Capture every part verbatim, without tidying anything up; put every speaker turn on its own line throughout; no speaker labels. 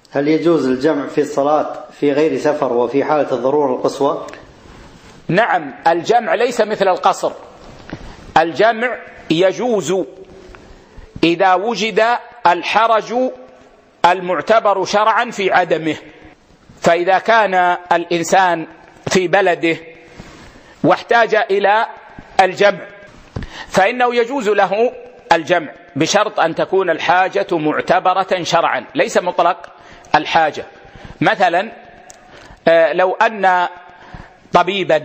هل يجوز الجمع في الصلاة في غير سفر وفي حالة الضرورة القصوى؟
نعم، الجمع ليس مثل القصر. الجمع يجوز إذا وجد الحرج المعتبر شرعا في عدمه. فإذا كان الإنسان في بلده واحتاج إلى الجمع فإنه يجوز له الجمع بشرط أن تكون الحاجة معتبرة شرعا، ليس مطلق الحاجة. مثلا لو أن طبيبا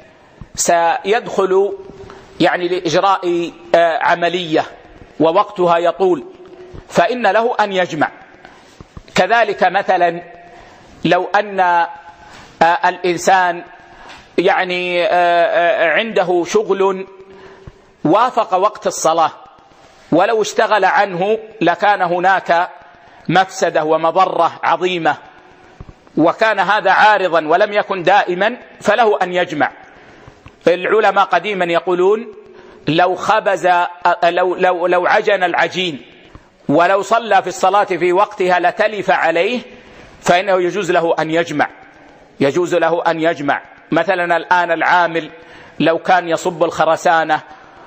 سيدخل يعني لإجراء عملية ووقتها يطول فإن له أن يجمع. كذلك مثلا لو أن الإنسان يعني عنده شغل وافق وقت الصلاة ولو اشتغل عنه لكان هناك مفسدة ومضرة عظيمة وكان هذا عارضا ولم يكن دائما فله أن يجمع. العلماء قديما يقولون لو خبز لو, لو, لو عجن العجين ولو صلى في الصلاة في وقتها لتلف عليه فإنه يجوز له أن يجمع يجوز له أن يجمع. مثلا الآن العامل لو كان يصب الخرسانة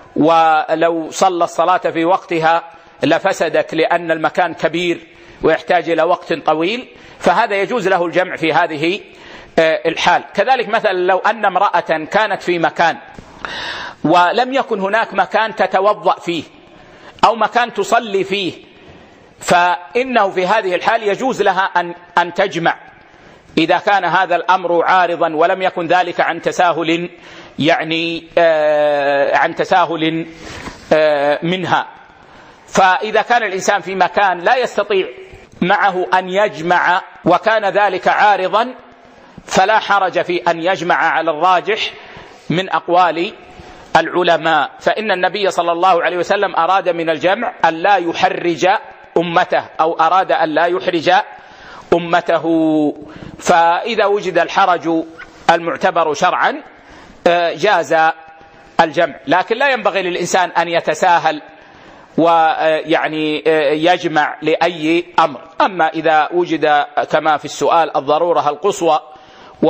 ولو صلى الصلاة في وقتها لفسدت لأن المكان كبير ويحتاج إلى وقت طويل، فهذا يجوز له الجمع في هذه الحال. كذلك مثلا لو أن امرأة كانت في مكان ولم يكن هناك مكان تتوضأ فيه أو مكان تصلي فيه فإنه في هذه الحال يجوز لها أن, أن تجمع إذا كان هذا الأمر عارضا ولم يكن ذلك عن تساهل يعني آه عن تساهل آه منها. فإذا كان الإنسان في مكان لا يستطيع معه أن يجمع وكان ذلك عارضا فلا حرج في أن يجمع على الراجح من أقوال العلماء. فإن النبي صلى الله عليه وسلم أراد من الجمع أن لا يحرج أمته أو أراد أن لا يحرج أمته. فإذا وجد الحرج المعتبر شرعا جاز الجمع، لكن لا ينبغي للإنسان أن يتساهل ويعني يجمع لأي أمر. أما إذا وجد كما في السؤال الضرورة القصوى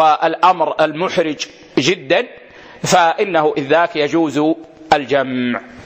والأمر المحرج جدا فإنه إذ ذاك يجوز الجمع.